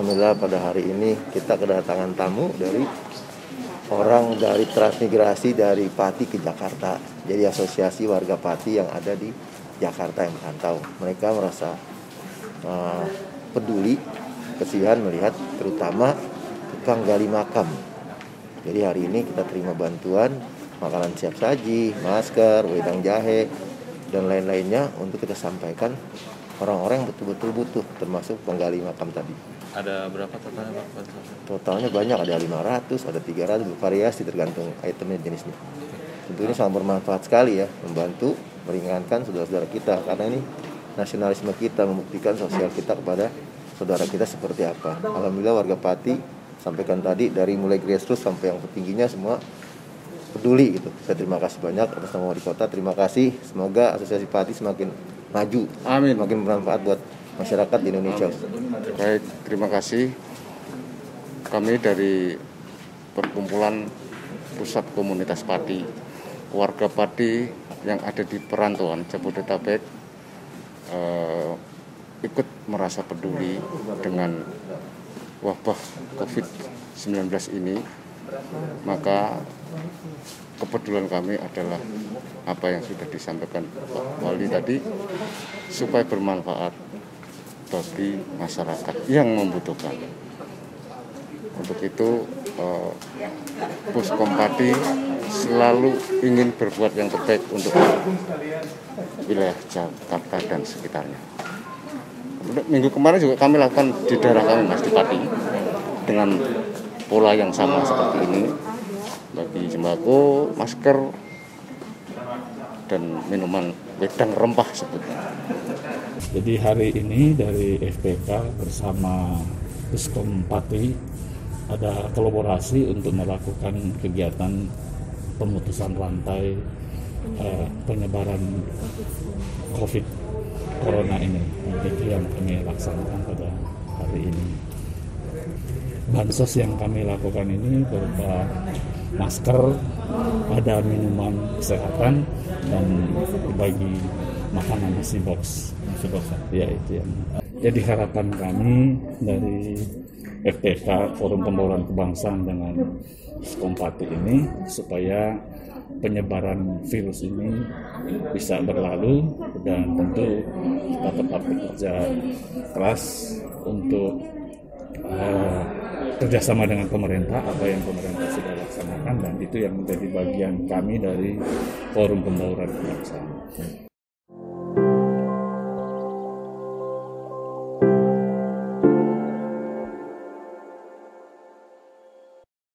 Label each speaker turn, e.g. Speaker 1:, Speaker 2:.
Speaker 1: Alhamdulillah pada hari ini kita kedatangan tamu dari orang dari transmigrasi dari Pati ke Jakarta. Jadi asosiasi warga Pati yang ada di Jakarta yang merantau. Mereka merasa peduli, kasihan melihat terutama tukang gali makam. Jadi hari ini kita terima bantuan makanan siap saji, masker, wedang jahe, dan lain-lainnya untuk kita sampaikan orang-orang yang betul-betul butuh, termasuk penggali makam tadi.
Speaker 2: Ada berapa totalnya Pak?
Speaker 1: Totalnya banyak, ada 500, ada 300, bervariasi tergantung itemnya, jenisnya. Tentunya sangat bermanfaat sekali ya, membantu, meringankan saudara-saudara kita. Karena ini nasionalisme kita, membuktikan sosial kita kepada saudara kita seperti apa. Alhamdulillah warga Pati, sampaikan tadi, dari mulai grassroots sampai yang petingginya semua peduli gitu. Saya terima kasih banyak atas nama wali kota, terima kasih. Semoga asosiasi Pati semakin maju,
Speaker 2: Amin.
Speaker 1: makin bermanfaat buat masyarakat di Indonesia.
Speaker 3: Baik, terima kasih. Kami dari Perkumpulan Pusat Komunitas Pati, warga Pati yang ada di perantauan Jabodetabek ikut merasa peduli dengan wabah COVID-19 ini. Maka kepedulian kami adalah apa yang sudah disampaikan Pak Wali tadi, supaya bermanfaat bagi masyarakat yang membutuhkan. Untuk itu Puskom Pati selalu ingin berbuat yang terbaik untuk wilayah Jakarta dan sekitarnya. Minggu kemarin juga kami lakukan di daerah kami, Mas, di Pati, dengan pola yang sama seperti ini, bagi sembako, masker, dan minuman wedang rempah sebutnya.
Speaker 4: Jadi hari ini dari FPK bersama Puskom Pati ada kolaborasi untuk melakukan kegiatan pemutusan rantai penyebaran COVID Corona ini. Itu yang kami laksanakan pada hari ini. Bansos yang kami lakukan ini berupa masker, ada minuman kesehatan, dan berbagi makanan nasi box. Ya, itu yang. Jadi harapan kami dari FPK Forum Pembauran Kebangsaan dengan Puskom Pati ini supaya penyebaran virus ini bisa berlalu, dan tentu kita tetap bekerja keras untuk kerjasama dengan pemerintah, apa yang pemerintah sudah laksanakan, dan itu yang menjadi bagian kami dari Forum Pembauran Kebangsaan.